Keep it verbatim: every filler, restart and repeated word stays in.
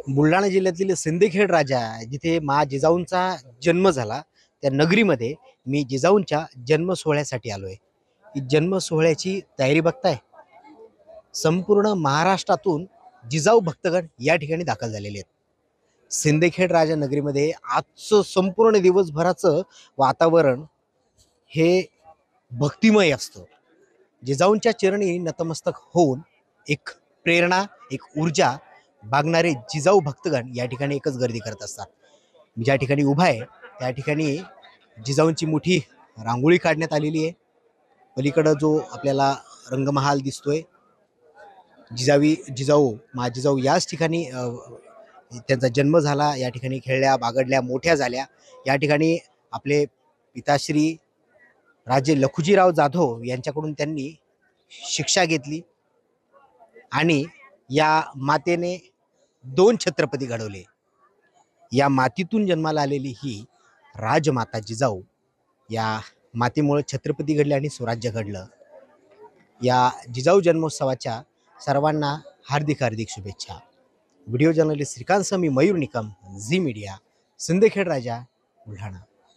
बुलढाणा जिल्ह्यातील सिंदखेड राजा जिथे मा जिजाऊंचा जन्म झाला त्या नगरीमध्ये मी जिजाऊंच्या जन्म सोहळ्यासाठी आलोय। ही जन्म सोहळ्याची तयारी बघताय, संपूर्ण महाराष्ट्रातून जिजाऊ भक्तगण या ठिकाणी दाखल झालेले आहेत। सिंदखेड राजा नगरीमध्ये आजचं संपूर्ण दिवसभराचं वातावरण हे भक्तिमय असतं। जिजाऊंच्या चरणी नतमस्तक होऊन एक प्रेरणा, एक ऊर्जा बागणारे जिजाऊ भक्तगण या ठिकाणी एकच गर्दी करत असतात। मी ज्या ठिकाणी उभा आहे त्या ठिकाणी जिजाऊंची मोठी रांगोळी काढण्यात आलेली आहे। पलीकडे जो आपल्याला रंगमहाल दिसतोय, जिजावी जिजाऊ मा जिजाऊ याच ठिकाणी अ, त्यांचा जन्म झाला, या ठिकाणी खेळल्या, बागडल्या, मोठ्या झाल्या। या ठिकाणी आपले पिताश्री राजे लखुजीराव जाधव यांच्याकडून त्यांनी शिक्षा घेतली आणि या मातेने दोन छत्रपती घडवले। या मातीतून जन्माला आलेली ही राजमाता जिजाऊ, या मातेमुळे छत्रपती घडले आणि स्वराज्य घडलं। या जिजाऊ जन्मोत्सवाच्या सर्वांना हार्दिक हार्दिक शुभेच्छा। Video journalist Shrikant Sami, Mayur Nikam, Zee media, Sindkhed Raja, Buldhana.